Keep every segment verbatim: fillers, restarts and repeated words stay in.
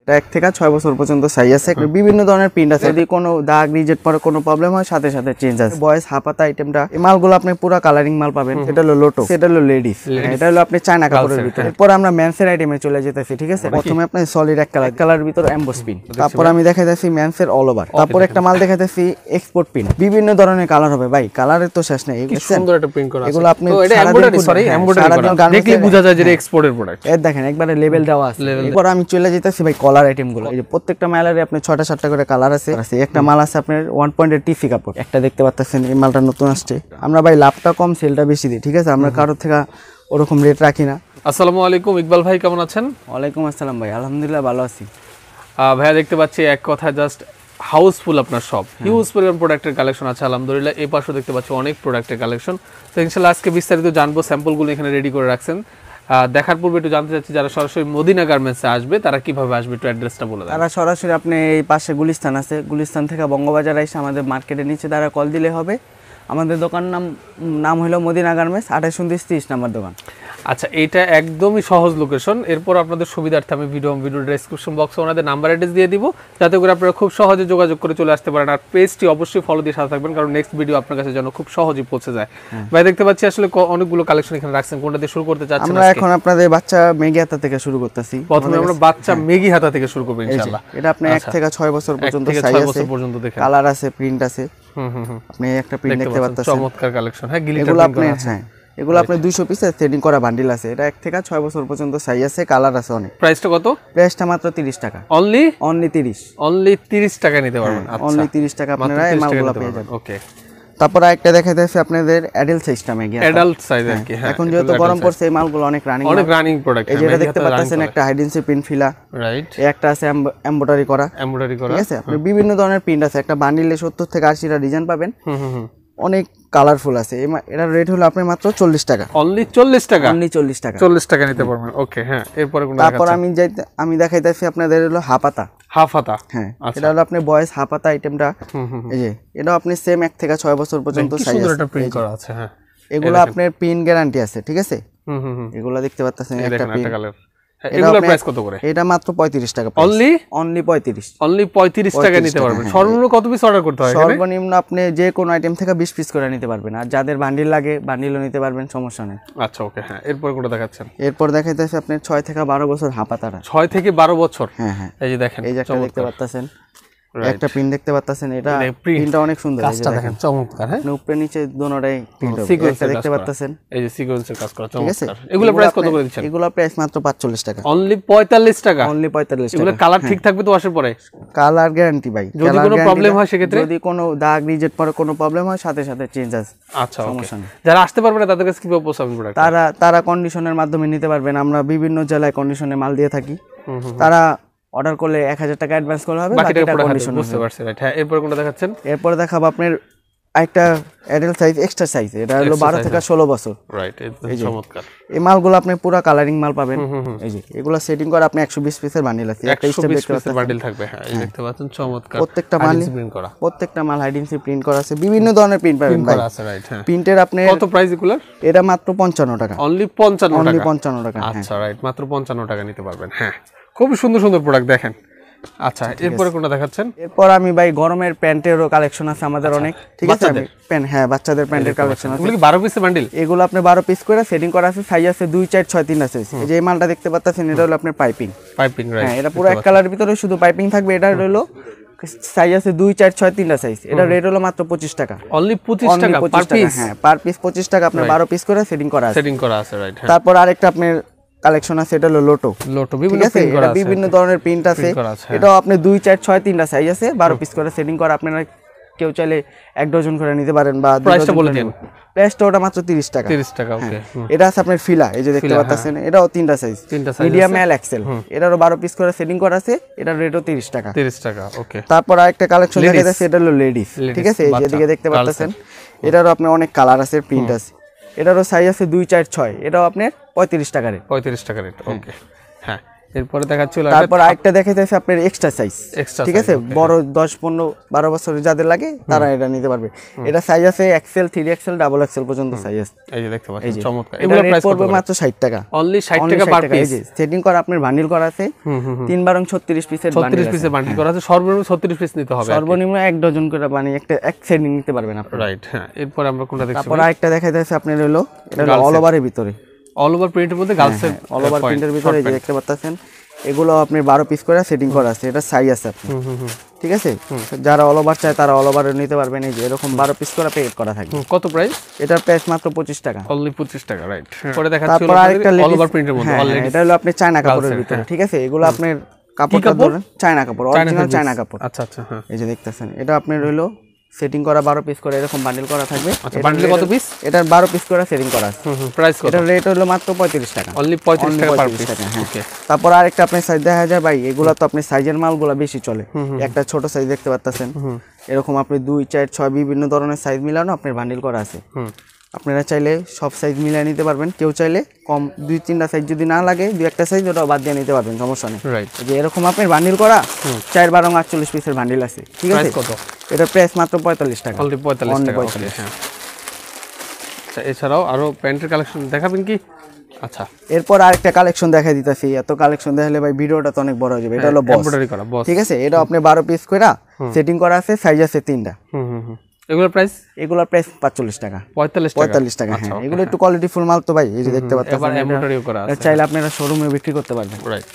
এটা এক থেকে ছয় বছর পর্যন্ত সাইজ আছে, বিভিন্ন ধরনের প্রিন্ট আছে। যদি কোনো দাগ রিজেক্ট পরে কোনো প্রবলেম হয় সাথে সাথে চেঞ্জ আছে। বয়েস হাফাতা আইটেমটা, এই মালগুলো আপনি পুরো কালারিং মাল পাবেন। এটা হলো লোটো, এটা হলো লেডিস, এটা হলো আপনি চায়না কাপড়ের ভিতরে। এরপর আমরা মেন্সের আইটেমে চলে যেতেছি, ঠিক আছে। প্রথমে আপনি সলিড এক কালার কালারের ভিতর এমবোস পিন, তারপর আমি দেখাইতেছি মেন্সের অল ওভার, তারপর একটা মাল দেখাইতেছি এক্সপোর্ট পিন। বিভিন্ন ধরনের কালার হবে ভাই, কালারের তো শেষ নেই। সুন্দর একটা প্রিন্ট করা আছে, এগুলো আপনি এটা এমব্রয়ডারি, সরি এমব্রয়ডারি করা, দেখলে বোঝা যায় যে এক্সপোর্টের প্রোডাক্ট। এর দেখেন একবারে লেভেল দেওয়া আছে। এরপর আমি চলে যেতেছি ভাই কলার আইটেমগুলো। এই যে প্রত্যেকটা মালের আপনি ছয়টা সাতটা করে কালার আছে। একটা মাল আছে আপনার ওয়ান পয়েন্টের টিসি কাপড়, একটা দেখতে পাচ্ছেন এই মালটা নতুন আসছে। আমরা ভাই লাভটা কম সেলটা বেশি দিই, ঠিক আছে। আমরা কারোর থেকে ওরকম রেট রাখি না। আসসালামু আলাইকুম ইকবাল ভাই, কেমন আছেন? ওয়ালাইকুম আসসালাম ভাই, আলহামদুলিল্লাহ ভালো আছি। ভাইয়া দেখতে পাচ্ছি এক কথায় জাস্ট হাউসফুল আপনার সব, হিউজ পরিমাণ প্রোডাক্টের কালেকশন আছে আলহামদুলিল্লাহ। এই পাশেও দেখতে পাচ্ছি অনেক প্রোডাক্টের কালেকশন। তো ইনশাআল্লাহ আজকে বিস্তারিত জানবো, স্যাম্পলগুলো এখানে রেডি করে রাখছেন। দেখার পূর্বে একটু জানতে চাচ্ছি যারা সরাসরি মদিনা গার্মেন্টসে আসবে তারা কিভাবে আসবে, একটু অ্যাড্রেসটা বলে দেন। তারা সরাসরি আপনি এই পাশে গুলিস্তান আছে, গুলিস্তান থেকে বঙ্গবাজার এসে আমাদের মার্কেটের নিচে তারা কল দিলে হবে। আমাদের দোকান নাম নাম হলো মদিনা গার্মেন্টস, আঠাশ উনত্রিশ তিরিশ নাম্বার দোকান। আচ্ছা, এইটা একদমই সহজ লোকেশন। এরপর আপনাদের সুবিধার্থে আমি ভিডিও ভিডিও ডেসক্রিপশন বক্সে ওনাদের নাম্বার অ্যাড্রেস দিয়ে দিব, যাতে করে আপনারা খুব সহজে যোগাযোগ করে চলে আসতে পারেন। আর পেজটি অবশ্যই ফলো দিয়ে সাথে থাকবেন, কারণ নেক্সট ভিডিও আপনার কাছে যেন খুব সহজেই পৌঁছে যায়। ভাই দেখতে পাচ্ছি আসলে অনেকগুলো কালেকশন এখানে রাখছেন, কোনটা দিয়ে শুরু করতে চাচ্ছেন? আমরা এখন আপনাদের বাচ্চা মেগি হাতা থেকে শুরু করতেছি। প্রথমে আমরা বাচ্চা মেগি হাতা থেকে শুরু করব ইনশাআল্লাহ। এটা আপনি এক থেকে ছয় বছর পর্যন্ত সাইজ আছে, কালার আছে, প্রিন্ট আছে। হুম হুম হুম আপনি একটা প্রিন্ট দেখতে পাচ্ছেন, চমৎকার কালেকশন। হ্যাঁ, গ্লিটার প্রিন্ট আছে। হ্যাঁ, এগুলো আপনি দুইশো পিসের সেটিং করা বান্ডিল আছে। এটা এক থেকে ছয় বছর পর্যন্ত সাইজ আছে, কালার আছে অনেক। প্রাইসটা কত? প্রাইসটা মাত্র তিরিশ টাকা। অনলি অনলি তিরিশ অনলি তিরিশ টাকা নিতে পারবেন। আচ্ছা, অনলি তিরিশ টাকা আপনারা এই মালগুলো পেয়ে যাবেন। ওকে, তারপর একটা দেখাইতেছি আপনাদের অ্যাডাল্ট সাইজটা মেগি। অ্যাডাল্ট সাইজ আর কি। হ্যাঁ, এখন যেহেতু গরম পড়ছে এই মালগুলো অনেক রানিং, অনেক রানিং প্রোডাক্ট। এই যেটা দেখতে পাচ্ছেন একটা হাইডেন্সি প্রিন্ট ফিলা, রাইট। এই একটা আছে এমব্রয়ডারি করা, এমব্রয়ডারি করা, ঠিক আছে। আপনি বিভিন্ন ধরনের প্রিন্ট আছে, একটা বান্ডিলে সত্তর থেকে আশি টা ডিজাইন পাবেন। হুম হুম অনেক কালারফুল আছে। এটার রেট হলো আপনি মাত্র চল্লিশ টাকা। অনলি চল্লিশ টাকা? অনলি চল্লিশ টাকা, চল্লিশ টাকা নিতে পারবেন। ওকে, হ্যাঁ। এরপরে কোন? তারপর আমি যাইতে আমি দেখাইতেছি আপনাদের হলো হাফাতা। হাফাতা, হ্যাঁ, এটা হলো আপনি বয়েস হাফাতা আইটেমটা। এই যে এটা আপনি সেম এক থেকে ছয় বছর পর্যন্ত সাইজ আছে। সুন্দর একটা প্রিন্ট করা আছে। হ্যাঁ, এগুলো আপনার পিন গ্যারান্টি আছে, ঠিক আছে। হুম হুম এগুলো দেখতে পাচ্ছেন একটা পিন। এগুলোর প্রাইস কত করে? এটা মাত্র পঁয়ত্রিশ টাকা। অনলি অনলি পঁয়ত্রিশ অনলি পঁয়ত্রিশ টাকা নিতে পারবেন। সর্বনিম্ন কত পিস অর্ডার করতে হয়? সর্বনিম্ন আপনি যে কোনো আইটেম থেকে বিশ পিস করে নিতে পারবেন, আর যাদের বান্ডিল লাগে বান্ডিলও নিতে পারবেন, সমস্যা নেই। আচ্ছা, ওকে, হ্যাঁ। এরপর কোনটা দেখাচ্ছেন? এরপর দেখাইতেছে আপনি ছয় থেকে বারো বছর হাফাতারা। ছয় থেকে বারো বছর? হ্যাঁ হ্যাঁ, এই যে দেখেন, এই যে একটা দেখতে পাচ্ছেন, একটা প্রিন্ট দেখতে পাচ্ছেন। এটা প্রিন্টটা অনেক সুন্দর, কাজটা দেখেন চমৎকার। হ্যাঁ, উপরে নিচে দোনোটাই প্রিন্ট হবে। একটা দেখতে পাচ্ছেন, এই যে সিকোয়েন্সের কাজ করা চমৎকার। এগুলো প্রাইস কত করে দিচ্ছেন? এগুলো প্রাইস মাত্র পাঁচচল্লিশ টাকা। অনলি পঁয়তাল্লিশ টাকা? অনলি পঁয়তাল্লিশ টাকা। এগুলো কালার ঠিক থাকবে তো ওয়াশের পরে? কালার গ্যারান্টি ভাই, যদি কোনো প্রবলেম হয় সেক্ষেত্রে? যদি কোনো দাগ রিজেক্ট পরে কোনো প্রবলেম হয় সাথে সাথে চেঞ্জ আছে। আচ্ছা, সমস্যা নেই। যারা আসতে পারবে না তাদের কাছে কিভাবে পৌঁছাবেন প্রোডাক্ট? তারা তারা কন্ডিশনের মাধ্যমে নিতে পারবেন। আমরা বিভিন্ন জেলায় কন্ডিশনে মাল দিয়ে থাকি। তারা অর্ডার করলে এক হাজার টাকা অ্যাডভান্স করলে হবে, বাকিটা কন্ডিশন। বুঝতে পারছি, রাইট। হ্যাঁ, এরপর কোনটা দেখাচ্ছেন? এরপর দেখাবো আপনার একটা অ্যাডাল্ট সাইজ, এক্সট্রা সাইজ। এটা হলো বারো থেকে ষোলো বছর, রাইট। এই চমৎকার এই মালগুলো আপনি পুরো কালারিং মাল পাবেন। এই যে এগুলো সেটিং করে আপনি একশো বিশ পিসের বান্ডিল আছে, একটা স্টেপ দেখতে পাচ্ছেন, বান্ডিল থাকবে। হ্যাঁ, এই দেখতে পাচ্ছেন চমৎকার। প্রত্যেকটা মাল প্রিন্ট করা, প্রত্যেকটা মাল হাইডেন্সি প্রিন্ট করা আছে, বিভিন্ন ধরনের প্রিন্ট পাবেন ভাই। আছে, রাইট। হ্যাঁ, প্রিন্টের আপনি কত প্রাইস এগুলোর? এটা মাত্র পঞ্চান্ন টাকা। অনলি পঞ্চান্ন টাকা? অনলি পঞ্চান্ন টাকা। আচ্ছা, রাইট, মাত্র পঞ্চান্ন টাকা নিতে পারবেন। হ্যাঁ, খুব সুন্দর সুন্দর প্রোডাক্ট দেখেন। আচ্ছা, এরপরে কোনটা দেখাচ্ছেন? এরপর আমি ভাই গরমের প্যান্টেরও কালেকশন আছে আমাদের অনেক, ঠিক আছে। প্যান্ট, হ্যাঁ, বাচ্চাদের প্যান্টের কালেকশন আছে। এগুলো কি বারো পিসের বান্ডিল? এগুলো আপনি বারো পিস করে সেটিং করা আছে, সাইজ আছে দুই চার ছয় তিন আছে। এই যে এই মালটা দেখতে পাচ্ছেন, এটা হলো আপনার পাইপিং। Piping, right. হ্যাঁ, এটা পুরো এক কালারের ভিতরে শুধু পাইপিং থাকবে। এটা হলো সাইজ আছে দুই চার ছয় তিনটা সাইজ। এটা রেট হলো মাত্র পঁচিশ টাকা। অনলি পঁচিশ টাকা পার পিস? হ্যাঁ, পার পিস পঁচিশ টাকা। আপনি বারো পিস করে সেটিং করা আছে, সেটিং করা আছে, রাইট। তারপর আরেকটা আপনার কালেকশন আছে, এটা হলো লোটো। লোটো বিভিন্ন প্রিন্ট করা আছে, বিভিন্ন ধরনের প্রিন্ট আছে। এটাও আপনি দুই চার ছয় তিনটা সাইজ আছে, বারো পিস করে সেটিং করা। আপনারা কেউ চাইলে এক ডজন করে নিতে পারেন। বা প্রাইসটা বলে দিন। প্রাইসটা ওটা মাত্র তিরিশ টাকা। তিরিশ টাকা, ওকে। এটা আছে আপনার ফিলা, এই যে দেখতে পাচ্ছেন, এটাও তিনটা সাইজ, মিডিয়াম, এল, এক্সেল। এটারও বারো পিস করে সেটিং করা আছে, এটার রেটও তিরিশ টাকা। তিরিশ টাকা, ওকে। তারপর আরেকটা কালেকশন দেখা যাচ্ছে, এটা হলো লেডিস, ঠিক আছে। এই যে এদিকে দেখতে পাচ্ছেন, এটারও আপনার অনেক কালার আছে, প্রিন্ট আছে। এটারও সাইজ আছে দুই চার ছয়। এটাও আপনার পঁয়ত্রিশ টাকা রেট। পঁয়ত্রিশ টাকা রেট, ওকে। হ্যাঁ, এরপরে দেখাচ্ছি হলো তারপর আরেকটা দেখাইতেছে আপনার এক্সট্রা সাইজ, ঠিক আছে, বড় দশ পনেরো বারো বছরের যাদের লাগে তারা এটা নিতে পারবে। এটা সাইজ আছে XL, three XL, double XL পর্যন্ত সাইজ আছে। এই যে দেখতে পাচ্ছেন চমৎকার। এগুলো প্রাইস পড়বে মাত্র ষাট টাকা, অনলি ষাট টাকা পার পিস। সেটিং করা আপনার বান্ডিল করা আছে, তিন বারং ছত্রিশ পিসের বান্ডিল, ছত্রিশ পিসের বান্ডিল করা আছে, সর্বনিম্ন ছত্রিশ পিস নিতে হবে, সর্বনিম্ন এক ডজন করে মানে একটা এক সেটিং নিতে পারবেন আপনি। রাইট, হ্যাঁ। এরপর আমরা কোনটা দেখছি? তারপর আরেকটা দেখাইতেছে আপনার হলো এটা অল ওভারের ভিতরে, অল ওভার প্রিন্টের মধ্যে গার্লসের অল ওভার প্রিন্টের ভিতরে এই যে দেখতে পাচ্ছেন, এগুলো আপনি বারো পিস করে সেটিং করা আছে, এটা সাইজ আছে আপনি, ঠিক আছে। যারা অল ওভার চায় তারা অল ওভার নিতে পারবেন। এই যে এরকম বারো পিস করে প্যাকেট করা থাকবে। কত প্রাইস? এটার প্রাইস মাত্র পঁচিশ টাকা, অনলি পঁচিশ টাকা। রাইট। পরে দেখাচ্ছি তারপর আরেকটা অল ওভার প্রিন্টের মধ্যে, অলরেডি এটা হলো আপনি চায়না কাপড়ের ভিতরে, ঠিক আছে। এগুলো আপনার কাপড়টা ধরেন চায়না কাপড়, অরিজিনাল চায়না কাপড়। আচ্ছা আচ্ছা, হ্যাঁ। এই যে দেখতেছেন, এটা আপনার হলো সেটিং করা বারো পিস করে এরকম বান্ডিল করা থাকবে। আচ্ছা, বান্ডিলে কত পিস? এটার বারো পিস করে সেটিং করা আছে। হুম হুম, প্রাইস কত? এটার রেট হলো মাত্র পঁয়ত্রিশ টাকা, অনলি পঁয়ত্রিশ টাকা পার পিস। ওকে। তারপর আরেকটা আপনি সাইজ দেখা যায় ভাই, এগুলা তো আপনি সাইজের মালগুলা বেশি চলে। একটা ছোট সাইজ দেখতে পাচ্ছেন, এরকম আপনি দুই চার ছয় বিভিন্ন ধরনের সাইজ মিলানো আপনার বান্ডিল করা আছে। আপনারা চাইলে সব সাইজ মিলিয়ে নিতে পারবেন, কেউ চাইলে কম দুই তিনটা সাইজ যদি না লাগে দুই একটা সাইজ ওটা বাদ দিয়ে নিতে পারবেন, সমস্যা নেই। রাইট। যে এরকম আপনার বান্ডিল করা চার বারো আটচল্লিশ পিসের বান্ডিল আছে, ঠিক আছে। কত? এটা প্রাইস মাত্র পঁয়তাল্লিশ টাকা, অনলি পঁয়তাল্লিশ টাকা। ওকে, হ্যাঁ। আচ্ছা, এছাড়াও আরো প্যান্টের কালেকশন দেখাবেন কি? আচ্ছা, এরপর আরেকটা কালেকশন দেখাই দিতেছি। এত কালেকশন দেখালে ভাই ভিডিওটা তো অনেক বড় হয়ে যাবে। এটা হলো বস, এমব্রয়ডারি করা বস, ঠিক আছে। এটা আপনি বারো পিস করে সেটিং করা আছে, সাইজ আছে তিনটা। হুম হুম হুম। এগুলোর প্রাইস? এগুলোর প্রাইস পাঁচচল্লিশ টাকা, পঁয়তাল্লিশ টাকা, পঁয়তাল্লিশ টাকা, হ্যাঁ। এগুলো একটু কোয়ালিটি ফুল মাল তো ভাই, এই যে দেখতে পাচ্ছেন, এবার এমব্রয়ডারিও করা আছে, চাইলে আপনারা শোরুমে বিক্রি করতে পারবেন। রাইট।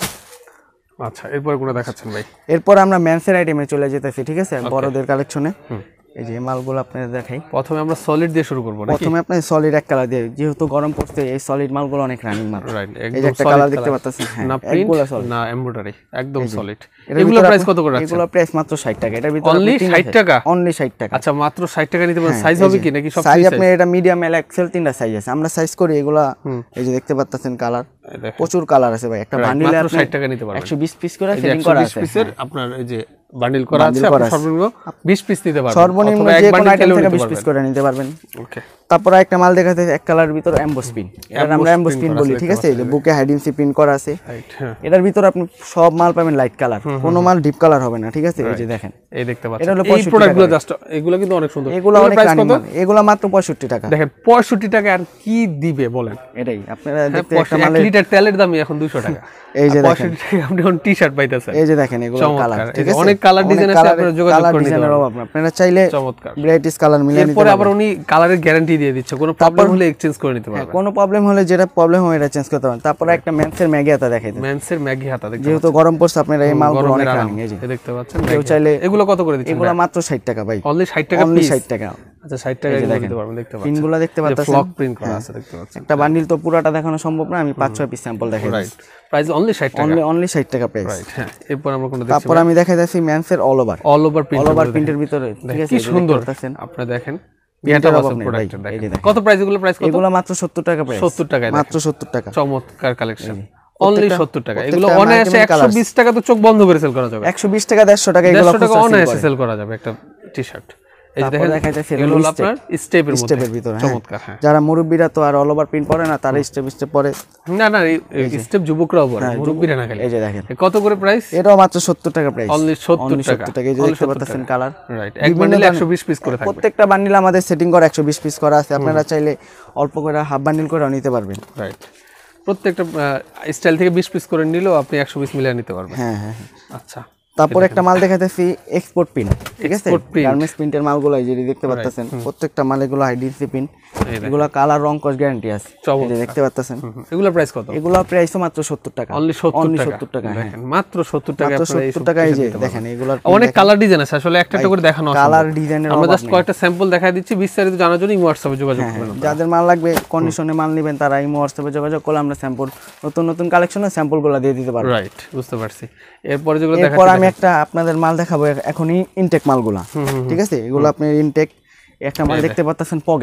আচ্ছা, এরপর কোনটা দেখাচ্ছেন ভাই? এরপর আমরা মেন্সের আইটেমে চলে যেতেছি, ঠিক আছে, বড়দের কালেকশনে। এই যে মালগুলো আপনাদের দেখাই। প্রথমে আমরা সলিড দিয়ে শুরু করব নাকি? প্রথমে আপনি সলিড এক কালার দিয়ে, যেহেতু গরম পড়ছে এই সলিড মালগুলো অনেক রানিং মাল। রাইট, এই যে একটা কালার দেখতে পাচ্ছেন, হ্যাঁ, না প্রিন্ট না এমব্রয়ডারি, একদম সলিড। এগুলো এগুলোর প্রাইস কত করে আছে? এগুলোর প্রাইস মাত্র ষাট টাকা। এটার ভিতরে অনলি ষাট টাকা, অনলি ষাট টাকা। আচ্ছা, মাত্র ষাট টাকা নিতে পারেন। সাইজ হবে কি নাকি সব? সাইজ আপনি এটা মিডিয়াম এল এক্সেল তিনটা সাইজ আছে, আমরা সাইজ করি এগুলা। এই যে দেখতে পাচ্ছেন কালার, প্রচুর কালার আছে ভাই। একটা বান্ডিলে আপনি ষাট টাকা নিতে পারবেন, একশো বিশ পিস করে সেটিং করা আছে, পিসের আপনার এই যে বান্ডিল করা আছে, আপনি সর্বনিম্ন বিশ পিস নিতে পারবেন, সর্বনিম্ন যে কোনো আইটেম থেকে বিশ পিস করে নিতে পারবেন। ওকে। তারপর একটা মাল দেখাতে এক কালার ভিতর এমবোস পিন, এটা আমরা এমবোস পিন বলি, ঠিক আছে। এই যে বুকে হাইডেন্সি পিন করা আছে, এটার ভিতর আপনি সব মাল পাবেন লাইট কালার, কোনো মাল ডিপ কালার হবে না, ঠিক আছে। এই যে দেখেন, এই দেখতে পাচ্ছেন, এই প্রোডাক্টগুলো জাস্ট এগুলো কিন্তু অনেক সুন্দর। এগুলো অনেক রানিং মাল, এগুলো মাত্র পঁয়ষট্টি টাকা। দেখেন পঁয়ষট্টি টাকা আর কি দিবে বলেন? এটাই আপনারা দেখতে একটা মাল, এক লিটার তেলের দামই এখন দুইশো টাকা। এই যে দেখেন, আপনি এখন টি-শার্ট পাইতেছেন, এই যে দেখেন এগুলো কালার, ঠিক আছে। অনেক কালার ডিজাইন আছে, আপনারা যোগাযোগ করে নিতে পারবেন। আপনারা চাইলে চমৎকার ভ্যারাইটিস কালার মিলিয়ে নিতে পারবেন। এরপর আবার উনি কালারের গ্যারান্টি দিয়ে দিচ্ছে, কোনো প্রবলেম হলে এক্সচেঞ্জ করে নিতে পারবেন। কোনো প্রবলেম হলে যেটা প্রবলেম হয় এটা চেঞ্জ করতে পারবেন। তারপর একটা মেন্সের ম্যাগি হাতা দেখাই দেন। মেন্সের ম্যাগি হাতা দেখতে, যেহেতু গরম পড়ছে আপনারা এই মালগুলো অনেক রানিং, এই যে দেখতে পাচ্ছেন। কেউ চাইলে এগুলো কত করে দিচ্ছেন? এগুলো মাত্র ষাট টাকা ভাই, অনলি ষাট টাকা অনলি পিস, ষাট টাকা। আচ্ছা, ষাট টাকা এগুলো দিতে পারবেন, দেখতে পাচ্ছেন। পিনগুলো দেখতে পাচ্ছেন, ফ্লক প্রিন্ট করা আছে, দেখতে পাচ্ছেন। একটা বান্ডিল তো পুরোটা দেখানো সম্ভব না, আমি পাঁচ ছয় পিস স্যাম্পল দেখাই। রাইট, প্রাইস অনলি ষাট টাকা, অনলি অনলি ষাট টাকা প্রাইস। রাইট, হ্যাঁ। এরপর আমরা কোনটা দেখছি? তারপর আমি দেখাই যাচ্ছি মেন্সের all over, all over print, all over প্রিন্টের ভিতরে, ঠিক আছে। কি সুন্দর, আপনারা দেখেন এটা আছে প্রোডাক্টটা দেখেন। কত প্রাইস এগুলো? প্রাইস কত? এগুলো মাত্র সত্তর টাকা প্রাইস, সত্তর টাকা, মাত্র সত্তর টাকা। চমৎকার কালেকশন, অনলি সত্তর টাকা। এগুলো অনায়াসে একশো বিশ টাকা তো চোখ বন্ধ করে সেল করা যাবে, একশো বিশ টাকা দেড়শো টাকা এগুলো অনায়াসে সেল করা যাবে একটা টি-শার্ট। এই যে দেখেন, এগুলো হলো আপনার স্টেপের মধ্যে, স্টেপের ভিতরে, চমৎকার। হ্যাঁ, যারা মুরব্বিরা তো আর অল ওভার প্রিন্ট পরে না, তারা স্টেপ স্টেপ পরে। না না, স্টেপ যুবকরাও পরে, মুরব্বিরা না খালি। এই যে দেখেন, কত করে প্রাইস? এটাও মাত্র সত্তর টাকা প্রাইস, অনলি সত্তর টাকা। এই যে দেখতে পাচ্ছেন কালার, রাইট। এক বান্ডিলে একশো বিশ পিস করে থাকবে, প্রত্যেকটা বান্ডিল আমাদের সেটিং করা একশো বিশ পিস করা আছে। আপনারা চাইলে অল্প করে হাফ বান্ডিল করে নিতে পারবেন। রাইট, প্রত্যেকটা স্টাইল থেকে বিশ পিস করে নিলেও আপনি একশো বিশ মিলিয়ে নিতে পারবেন। হ্যাঁ হ্যাঁ, আচ্ছা। তারপর একটা মাল দেখাতেছি এক্সপোর্ট পিন, ঠিক আছে। গার্মেন্টস প্রিন্টের মালগুলো এই যে দেখতে পাচ্ছেন, প্রত্যেকটা মাল এগুলো হাইডেন্সি পিন, এগুলো কালার রং কস গ্যারান্টি আছে, এই যে দেখতে পাচ্ছেন। এগুলো প্রাইস কত? এগুলো প্রাইস মাত্র সত্তর টাকা, অনলি সত্তর টাকা। দেখেন মাত্র সত্তর টাকা, আপনারা এই সত্তর টাকা। এই যে দেখেন এগুলো অনেক কালার ডিজাইন আছে, আসলে একটা একটা করে দেখানো আছে। কালার ডিজাইনের আমরা জাস্ট কয়েকটা স্যাম্পল দেখাই দিচ্ছি, বিস্তারিত জানার জন্য ইমো হোয়াটসঅ্যাপে যোগাযোগ করবেন। যাদের মাল লাগবে কন্ডিশনে মাল নেবেন তারা ইমো হোয়াটসঅ্যাপে যোগাযোগ করলে আমরা স্যাম্পল, নতুন নতুন কালেকশনের স্যাম্পলগুলো দিয়ে দিতে পারবো। রাইট, বুঝতে পারছি। এরপরে যেগুলো দেখাচ্ছি, এরপর আমি একটা আপনাদের মাল দেখাবো এখনই, ইনটেক মালগুলা, ঠিক আছে। এগুলো আপনার ইনটেক, একটা মাল দেখতে পাচ্ছেন পকেট,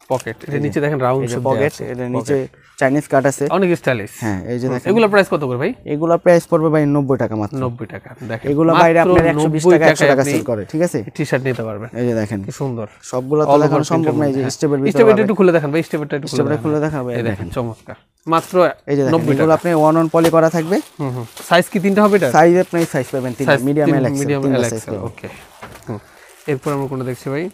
পকেট এর নিচে দেখেন রাউন্ড এই যে পকেট এর নিচে চাইনিজ কাট আছে অনেক স্টাইলিশ হ্যাঁ এই যে দেখেন এগুলা প্রাইস কত করে ভাই এগুলা প্রাইস পড়বে ভাই নব্বই টাকা মাত্র নব্বই টাকা দেখেন এগুলা বাইরে আপনার একশো বিশ টাকা একশো টাকা সেল করে ঠিক আছে টি-শার্ট নিতে পারবেন এই যে দেখেন কি সুন্দর সবগুলা তো দেখানো সম্ভব না এই যে স্টেপের ভিতরে স্টেপটা একটু খুলে দেখেন ভাই স্টেপটা একটু স্টেপটা খুলে দেখাবো এই দেখেন চমৎকার মাত্র এই যে দেখেন এগুলো আপনি ওয়ান অন পলি করা থাকবে হুম হুম সাইজ কি তিনটা হবে এটা সাইজ আপনি সাইজ পাবেন তিনটা medium L XL medium L XL okay হুম এরপর আমরা কোনটা দেখছি ভাই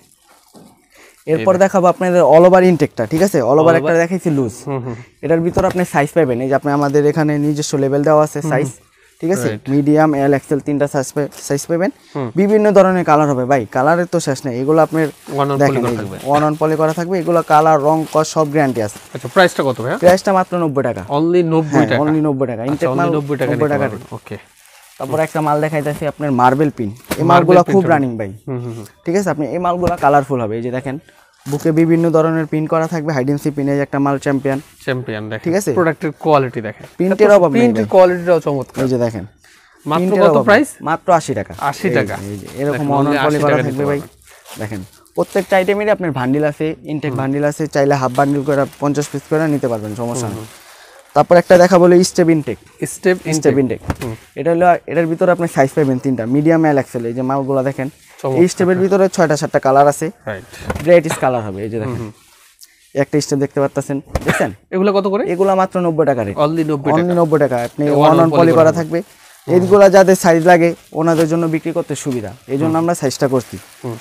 এরপর দেখাবো আপনাদের অল ওভার ইনটেকটা ঠিক আছে অল ওভার একটা দেখাইছি লুজ এটার ভিতর আপনি সাইজ পাবেন এই যে আপনি আমাদের এখানে নিজস্ব লেভেল দেওয়া আছে সাইজ ঠিক আছে মিডিয়াম এল এক্সেল তিনটা সাইজ সাইজ পাবেন বিভিন্ন ধরনের কালার হবে ভাই কালারের তো শেষ নেই এগুলো আপনার দেখেন ওয়ান অন পলি করা থাকবে এগুলো কালার রং কস সব গ্যারান্টি আছে আচ্ছা প্রাইসটা কত ভাই প্রাইসটা মাত্র নব্বই টাকা অনলি নব্বই টাকা অনলি নব্বই টাকা ইনটেক মাল নব্বই টাকা নব্বই টাকা ওকে তারপর একটা মাল দেখাইতেছি আপনার মার্বেল পিন এই মালগুলো খুব রানিং ভাই ঠিক আছে আপনি এই মালগুলো কালারফুল হবে এই যে দেখেন বুকে বিভিন্ন ধরনের পিন করা থাকবে হাইডেন্সি পিনে একটা মাল চ্যাম্পিয়ন চ্যাম্পিয়ন দেখেন ঠিক আছে প্রোডাক্টের কোয়ালিটি দেখেন প্রিন্টের অভাব নেই প্রিন্টের কোয়ালিটিটাও চমৎকার এই যে দেখেন মাত্র কত প্রাইস মাত্র আশি টাকা আশি টাকা এই যে এরকম অনলাইন পলি করা থাকবে ভাই দেখেন প্রত্যেকটা আইটেমেরই আপনার বান্ডিল আছে ইনটেক বান্ডিল আছে চাইলে হাফ বান্ডিল করে পঞ্চাশ পিস করে নিতে পারবেন সমস্যা নেই তারপর একটা দেখা বলে স্টেপ ইনটেক স্টেপ স্টেপ ইনটেক এটা হলো এটার ভিতরে আপনি সাইজ পাবেন তিনটা মিডিয়াম এল এক্সেল এই যে মালগুলো দেখেন এই স্টেপের ভিতরে ছয়টা সাতটা কালার আছে রাইট ভ্যারাইটিস কালার হবে এই যে দেখেন একটা স্টেপ দেখতে পাচ্ছেন দেখছেন এগুলো কত করে এগুলো মাত্র নব্বই টাকা রেট অনলি নব্বই টাকা অনলি নব্বই টাকা আপনি ওয়ান অন পলি করা থাকবে এইগুলো যাদের সাইজ লাগে ওনাদের জন্য বিক্রি করতে সুবিধা এই জন্য আমরা সাইজটা করছি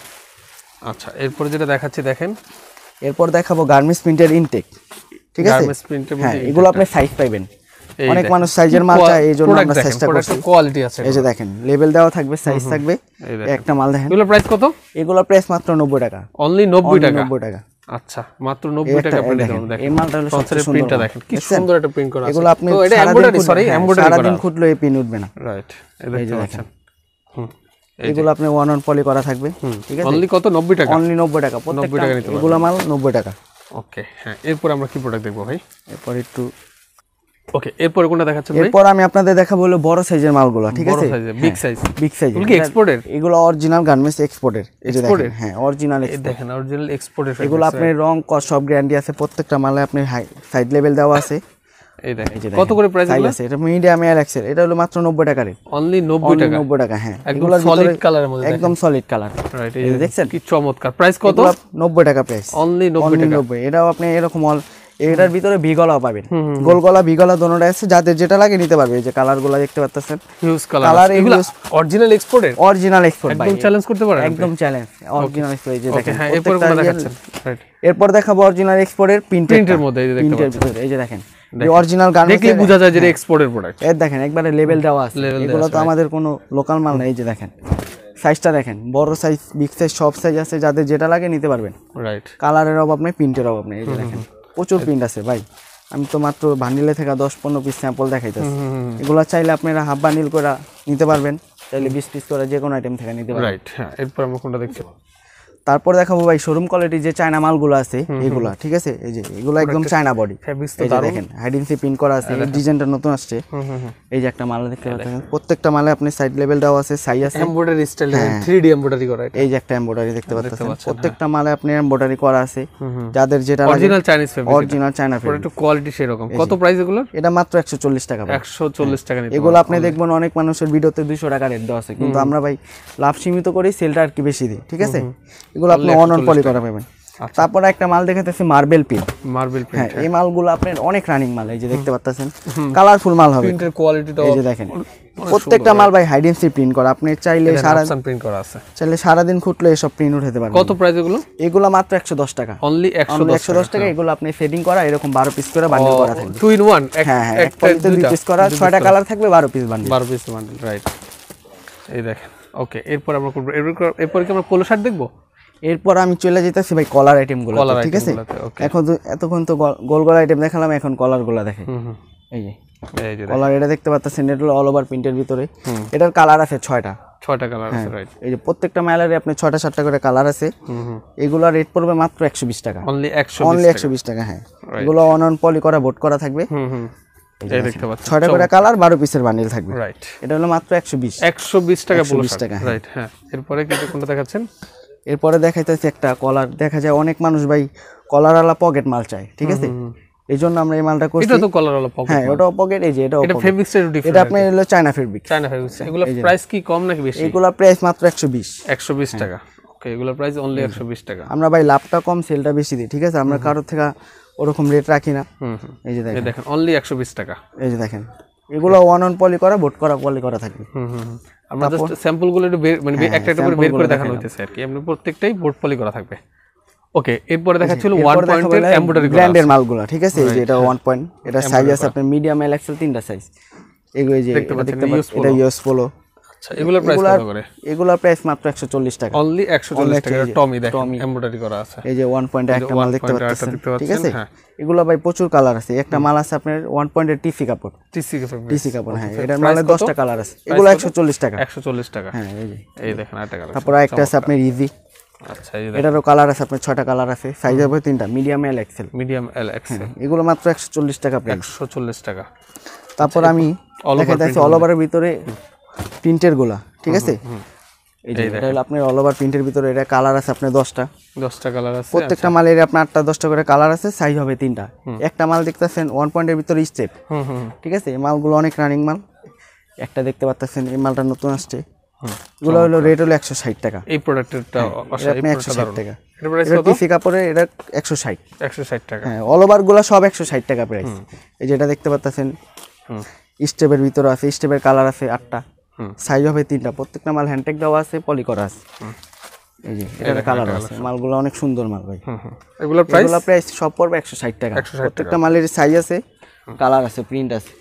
আচ্ছা এরপর যেটা দেখাচ্ছি দেখেন এরপর দেখাবো গার্মেন্টস প্রিন্টের ইনটেক ঠিক আছে গার্মেন্টস প্রিন্টের হ্যাঁ এগুলো আপনি সাইজ পাবেন অনেক মানুষ সাইজের মাল চায় এই জন্য আমরা সাইজটা করছি কোয়ালিটি আছে এই যে দেখেন লেভেল দেওয়া থাকবে সাইজ থাকবে একটা মাল দেখেন এগুলো প্রাইস কত এগুলো প্রাইস মাত্র নব্বই টাকা অনলি নব্বই টাকা নব্বই টাকা আচ্ছা মাত্র নব্বই টাকা পেয়ে যাবেন দেখেন এই মালটা হলো সবচেয়ে সুন্দর প্রিন্টটা দেখেন কি সুন্দর একটা প্রিন্ট করা আছে এগুলো আপনি তো এটা এমব্রয়ডারি সরি এমব্রয়ডারি করা সারা দিন খুঁটলে এই পিন উঠবে না রাইট এই দেখতে পাচ্ছেন হুম এগুলো আপনি ওয়ান অন পলি করা থাকবে ঠিক আছে অনলি কত নব্বই টাকা অনলি নব্বই টাকা প্রত্যেকটা এগুলো মাল নব্বই টাকা ওকে হ্যাঁ এরপর আমরা কি প্রোডাক্ট দেখবো ভাই এরপর একটু ওকে এরপর কোনটা দেখাচ্ছেন ভাই এরপর আমি আপনাদের দেখাবো হলো বড় সাইজের মালগুলো ঠিক আছে বড় সাইজের বিগ সাইজ বিগ সাইজ এগুলো কি এক্সপোর্টের এগুলো অরিজিনাল গার্মেন্টস এক্সপোর্টের এই যে দেখেন হ্যাঁ অরিজিনাল এই দেখেন অরিজিনাল এক্সপোর্টের এগুলো আপনার রং কস সব গ্যারান্টি আছে প্রত্যেকটা মালে আপনি হাই সাইড লেভেল দেওয়া আছে এই দেখেন কত করে প্রাইস এগুলো আছে এটা মিডিয়াম এল এক্সেল এটা হলো মাত্র নব্বই টাকা রে অনলি নব্বই টাকা নব্বই টাকা হ্যাঁ এগুলো সলিড কালারের মধ্যে একদম সলিড কালার রাইট এই দেখছেন কি চমৎকার প্রাইস কত নব্বই টাকা প্রাইস অনলি নব্বই টাকা নব্বই এটাও আপনি এরকম অল এটার ভিতরে ভিগলা পাবেন গোল গলা ভিগলা দোনোটা আছে যাদের যেটা লাগে নিতে পারবে এই যে কালারগুলো দেখতে পাচ্ছেন হিউজ কালার এগুলো অরিজিনাল এক্সপোর্টের অরিজিনাল এক্সপোর্ট ভাই একদম চ্যালেঞ্জ করতে পারেন একদম চ্যালেঞ্জ অরিজিনাল এক্সপোর্ট এই যে দেখেন হ্যাঁ এরপর কোন দেখাচ্ছেন রাইট এরপর দেখাবো অরিজিনাল এক্সপোর্টের প্রিন্টের মধ্যে এই যে দেখতে পাচ্ছেন এই যে দেখেন এই অরিজিনাল গার্মেন্টস দেখলে বোঝা যায় যে এক্সপোর্টের প্রোডাক্ট এই দেখেন একবারে লেভেল দেওয়া আছে এগুলো তো আমাদের কোনো লোকাল মাল না এই যে দেখেন সাইজটা দেখেন বড় সাইজ বিগ সাইজ সব সাইজ আছে যাদের যেটা লাগে নিতে পারবেন রাইট কালারের অভাব নেই প্রিন্টের অভাব নেই এই যে দেখেন প্রচুর প্রিন্ট আছে ভাই আমি তো মাত্র বান্ডিলে থেকে দশ পনেরো পিস স্যাম্পল দেখাইতেছি এগুলো চাইলে আপনারা হাফ বান্ডিল করে নিতে পারবেন চাইলে বিশ পিস করে যে কোনো আইটেম থেকে নিতে পারবেন রাইট হ্যাঁ এরপর আমরা কোনটা দেখছি তারপর দেখাবো ভাই শোরুম কোয়ালিটি যে চায়না মালগুলো আছে এগুলা ঠিক আছে এই যে এগুলো একদম চায়না বডি এই যে দেখেন হাইডেন্সি পিন করা আছে এই ডিজাইনটা নতুন আসছে এই যে একটা মাল দেখতে পাচ্ছেন প্রত্যেকটা মালে আপনি সাইড লেভেল দেওয়া আছে সাইজ আছে embroidery style three D embroidery করা এই যে একটা এমব্রয়ডারি দেখতে পাচ্ছেন প্রত্যেকটা মালে আপনি এমব্রয়ডারি করা আছে যাদের যেটা লাগে original Chinese fabric original China fabric একটু কোয়ালিটি সেরকম কত প্রাইস এগুলো এটা মাত্র একশো চল্লিশ টাকা একশো চল্লিশ টাকা নিতে এগুলো আপনি দেখবেন অনেক মানুষের ভিডিওতে দুইশো টাকা রেট দেওয়া আছে কিন্তু আমরা ভাই লাভ সীমিত করি সেলটা আর কি বেশি দিই ঠিক আছে এগুলো আপনি অন অন পলি করা পাবেন তারপর একটা মাল দেখাতেছি মার্বেল পিন মার্বেল পিন হ্যাঁ এই মালগুলো আপনার অনেক রানিং মাল এই যে দেখতে পাচ্ছেন কালারফুল মাল হবে প্রিন্টের কোয়ালিটিটা এই যে দেখেন প্রত্যেকটা মাল ভাই হাইডেন্সি প্রিন্ট করা আপনি চাইলে সারা প্রিন্ট করা আছে চাইলে সারা দিন খুঁটলে সব প্রিন্ট উঠাতে পারবেন কত প্রাইস এগুলো এগুলো মাত্র একশো দশ টাকা অনলি একশো দশ টাকা এগুলো আপনি সেটিং করা এরকম বারো পিস করে বান্ডেল করা থাকবে টু ইন ওয়ান হ্যাঁ হ্যাঁ এক পলিতে দুই পিস করা ছয়টা কালার থাকবে বারো পিস বান্ডেল বারো পিস বান্ডেল রাইট এই দেখেন ওকে এরপর আমরা করব এরপর কি আমরা পোলো শার্ট দেখব এরপর আমি চলে যেতেছি ভাই কলার আইটেম গুলো ঠিক আছে এখন এতক্ষণ তো গোল গোল আইটেম দেখালাম এখন কলার গুলো দেখেন এই যে এই যে কলার এটা দেখতে পাচ্ছেন এটা হলো অল ওভার প্রিন্টের ভিতরে এটার কালার আছে ছয়টা ছয়টা কালার আছে রাইট এই যে প্রত্যেকটা মালের আপনি ছয়টা সাতটা করে কালার আছে এগুলো রেট পড়বে মাত্র একশো বিশ টাকা অনলি একশো অনলি একশো বিশ টাকা হ্যাঁ এগুলো অন অন পলি করা বোর্ড করা থাকবে হুম হুম এই দেখতে পাচ্ছেন ছয়টা করে কালার বারো পিসের বান্ডেল থাকবে রাইট এটা হলো মাত্র একশো বিশ একশো বিশ টাকা পোলো টাকা রাইট হ্যাঁ এরপরে কি কোনটা দেখাচ্ছেন এরপরে দেখাইতেছি একটা কলার, দেখা যায় অনেক মানুষ ভাই কলারওয়ালা পকেট মাল চায়, ঠিক আছে, এই জন্য আমরা এই মালটা করছি। এটা তো কলারওয়ালা পকেট, হ্যাঁ ওটাও পকেট, এই যে এটাও এটা পকেট। ফেব্রিক্স এর ডিফারেন্ট, এটা আপনার হলো চায়না ফেব্রিক, চায়না ফেব্রিক্স। এগুলো প্রাইস কি কম নাকি বেশি? এগুলো প্রাইস মাত্র একশো বিশ একশো বিশ টাকা। ওকে, এগুলো প্রাইস অনলি একশো বিশ টাকা। আমরা ভাই লাভটা কম সেলটা বেশি দিই, ঠিক আছে, আমরা কারোর থেকে ওরকম রেট রাখি না। হুম হুম, এই যে দেখেন, দেখেন অনলি একশো বিশ টাকা। এই যে দেখেন এগুলো ওয়ান অন পলি করা, বোট করা, পলি করা থাকবে। হুম হুম, আমরা জাস্ট স্যাম্পল গুলো একটু বের মানে একটা একটা করে বের করে দেখানো হইতেছে আর কি, এমনি প্রত্যেকটাই বোট পলি করা থাকবে। ওকে, এরপরে দেখাচ্ছিল ওয়ান পয়েন্টের এমব্রয়ডারি ব্র্যান্ডের মালগুলো, ঠিক আছে, এই যে এটা ওয়ান পয়েন্ট, এটা সাইজ আছে আপনার মিডিয়াম এল এক্সেল তিনটা সাইজ। এগুলো এই যে দেখতে পাচ্ছেন, এটা ইউএস পোলো। আচ্ছা, এগুলোর প্রাইস কত করে? এগুলোর প্রাইস মাত্র একশো চল্লিশ টাকা, অনলি একশো চল্লিশ টাকা। টমি দেখেন এমব্রয়ডারি করা আছে, এই যে ওয়ান পয়েন্ট একটা মাল দেখতে পাচ্ছেন, ঠিক আছে। এগুলো ভাই প্রচুর কালার আছে, একটা মাল আছে আপনার ওয়ান পয়েন্টের টিসি কাপড়, টিসি কাপড়, টিসি কাপড়, হ্যাঁ এটার মালে দশটা কালার আছে, এগুলো একশো চল্লিশ টাকা, একশো চল্লিশ টাকা। হ্যাঁ এই যে এই দেখেন আরেকটা কালার। তারপর একটা আছে আপনার ইজি, আচ্ছা এই এটারও কালার আছে আপনার ছয়টা কালার আছে, সাইজ হবে তিনটা, medium L XL, medium L XL. এগুলো মাত্র একশো চল্লিশ টাকা প্রাইস, একশো চল্লিশ টাকা। তারপর আমি দেখাইতেছি অল ওভারের ভিতরে প্রিন্টের গুলা, ঠিক আছে, এই যে এটা হলো আপনার অল ওভার প্রিন্টের ভিতরে, এটা কালার আছে আপনার দশটা, দশটা কালার আছে, প্রত্যেকটা মালের আপনার আটটা দশটা করে কালার আছে, সাইজ হবে তিনটা। একটা মাল দেখতেছেন ওয়ান পয়েন্টের ভিতরে স্টেপ, হুম হুম, ঠিক আছে, এই মালগুলো অনেক রানিং মাল। একটা দেখতে পাচ্ছেন এই মালটা নতুন আসছে, এগুলো হলো রেট হলো একশো ষাট টাকা। এই প্রোডাক্টেরটা আপনি একশো ষাট টাকা, এর প্রাইস এটা কত? টিসি কাপড়ের, এটা একশো ষাট, একশো ষাট টাকা। হ্যাঁ অল ওভার গুলা সব একশো ষাট টাকা প্রাইস। এই যেটা দেখতে পাচ্ছেন স্টেপের ভিতরে আছে, স্টেপের কালার আছে আটটা, সাইজ হবে তিনটা, প্রত্যেকটা মাল হ্যান্ডটেক দেওয়া আছে, পলি করা আছে। এই যে এটা কালার আছে, মালগুলো অনেক সুন্দর মাল ভাই। এগুলোর প্রাইস? এগুলো প্রাইস সব পড়বে একশো ষাট টাকা, প্রত্যেকটা মালের সাইজ আছে, কালার আছে, প্রিন্ট আছে।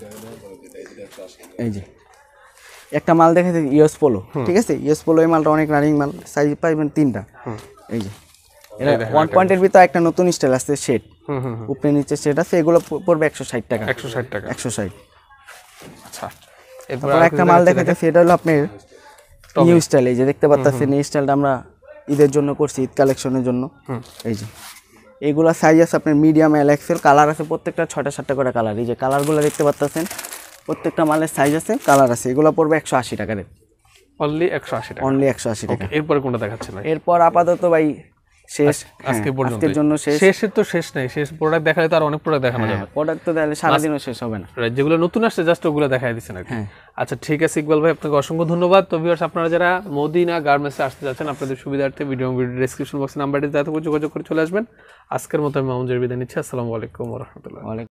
এই যে একটা মাল দেখেছে ইউএস পোলো, ঠিক আছে, ইউএস পোলো এই মালটা অনেক রানিং মাল, সাইজ পাইবেন তিনটা। এই যে এটা ওয়ান পয়েন্টের ভিতরে একটা নতুন স্টাইল আছে, শেড উপরে নিচে শেড আছে, এগুলো পড়বে একশো ষাট টাকা, একশো ষাট টাকা, একশো ষাট। আচ্ছা, এরপর একটা মাল দেখাইতেছি, এটা হলো আপনার নিউ স্টাইল, এই যে দেখতে পাচ্ছেন এই স্টাইলটা আমরা ঈদের জন্য করছি, ঈদ কালেকশনের জন্য। এই যে এইগুলা সাইজ আছে আপনার মিডিয়াম এল এক্সেল, কালার আছে প্রত্যেকটা ছয়টা সাতটা করে কালার, এই যে কালারগুলো দেখতে পাচ্ছেন, প্রত্যেকটা মালের সাইজ আছে, কালার আছে, এগুলো পড়বে একশো আশি টাকা রে, অনলি একশো আশি টাকা, অনলি একশো আশি টাকা। এরপরে কোনটা দেখাচ্ছেন ভাই? এরপর আপাতত ভাই শেষ, আজকে পর্যন্ত আজকের জন্য শেষ। শেষের তো শেষ নাই, শেষ প্রোডাক্ট দেখালে তো আর অনেক প্রোডাক্ট দেখানো যাবে, প্রোডাক্ট তো তাহলে সারাদিনও শেষ হবে না, যেগুলো নতুন আসছে জাস্ট ওগুলো দেখাই দিচ্ছেন আর কি। আচ্ছা ঠিক আছে ইকবাল ভাই, আপনাকে অসংখ্য ধন্যবাদ। তো ভিউয়ার্স, আপনারা যারা মদিনা গার্মেন্টসে আসতে যাচ্ছেন, আপনাদের সুবিধার্থে ভিডিও ভিডিও ডেসক্রিপশন বক্সে নাম্বারটি যাতে যোগাযোগ করে চলে আসবেন। আজকের মতো আমি মামুনের বিদায় নিচ্ছি। আসসালামু আলাইকুম ওয়া রাহমাতুল্লাহ।